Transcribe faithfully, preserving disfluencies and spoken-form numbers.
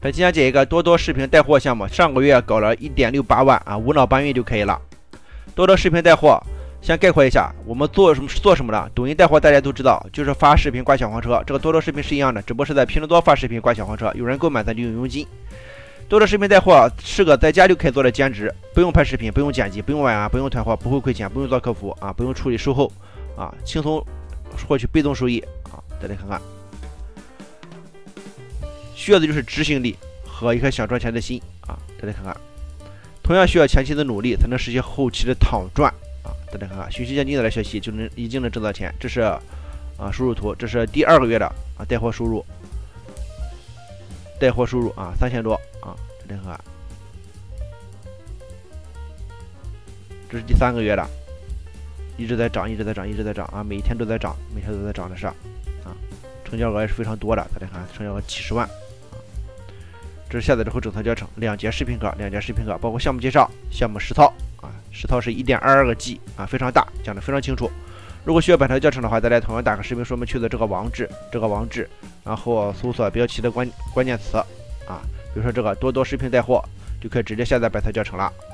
本期讲解一个多多视频带货项目，上个月搞了 一点六八万啊，无脑搬运就可以了。多多视频带货，先概括一下，我们做什么做什么的？抖音带货大家都知道，就是发视频挂小黄车。这个多多视频是一样的，只不过是在拼多多发视频挂小黄车，有人购买咱就有佣金。多多视频带货是个在家就可以做的兼职，不用拍视频，不用剪辑，不用晚安，不用团货，不会亏钱，不用做客服啊，不用处理售后啊，轻松获取被动收益啊。大家看看，需要的就是执行力和一颗想赚钱的心啊。大家看看，同样需要前期的努力才能实现后期的躺赚啊。大家看看，循序渐进的来学习，就能已经能挣到钱。这是啊输入图，这是第二个月的啊带货收入，带货收入啊三千多啊。大家看看，这是第三个月的，一直在涨，一直在涨，一直在涨啊，每一天都在涨，每天都在涨的是啊，成交额也是非常多的。大家看，成交额几十万啊。这是下载之后整套教程，两节视频课，两节视频课，包括项目介绍、项目实操啊，实操是 一点二二个 G 啊，非常大，讲的非常清楚。如果需要本套教程的话，大家同样打开视频说明区的这个网址，这个网址，然后搜索标题的关关键词啊，比如说这个多多视频带货，就可以直接下载本套教程了。